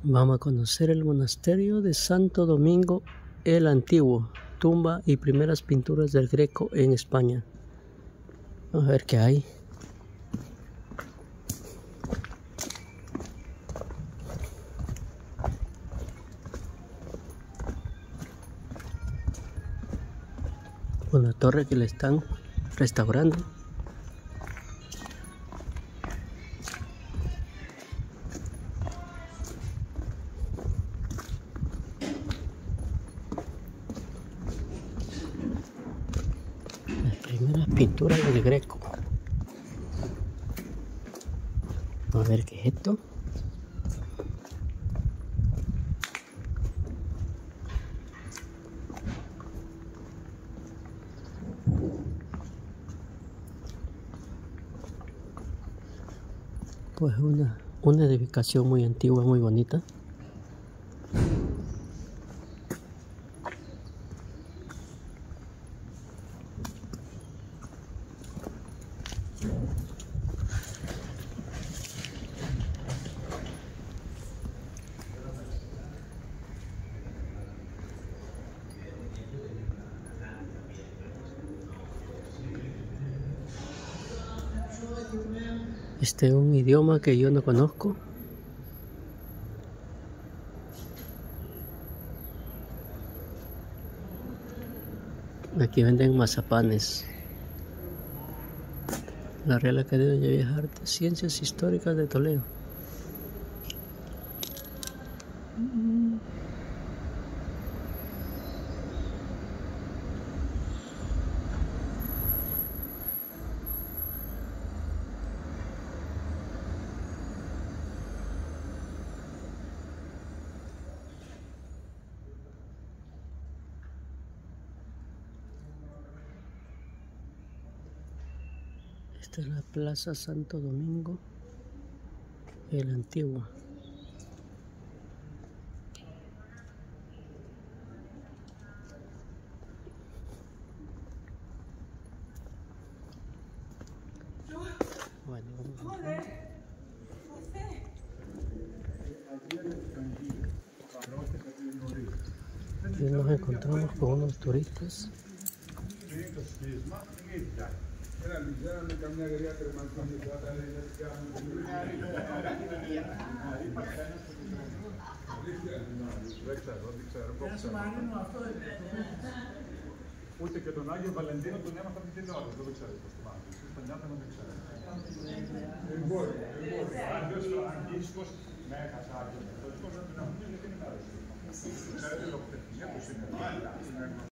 Vamos a conocer el monasterio de Santo Domingo el Antiguo, tumba y primeras pinturas del Greco en España. Vamos a ver qué hay. Una torre que le están restaurando. Las primeras pinturas del Greco. Vamos a ver qué es esto. Pues una edificación muy antigua, muy bonita. Este es un idioma que yo no conozco. Aquí venden mazapanes. La Real Academia de Bellas Artes, Ciencias Históricas de Toledo. Esta es la Plaza Santo Domingo el Antiguo. Bueno, vamos a ver. Y nos encontramos con unos turistas. Ούτε και τον Άγιο Βαλεντίνο τον έμαθα την τηλεόραση, δεν το ξέρετε στο μάτι. Στα νιάτα δεν το ξέρετε. Δεν μπορεί. Αντίστοιχος με έχασα Άγιο. Το δικό δεν τον έχουμε, γιατί είναι άρρωστο. Ξέρετε, λογοτεχνία του σήμερα.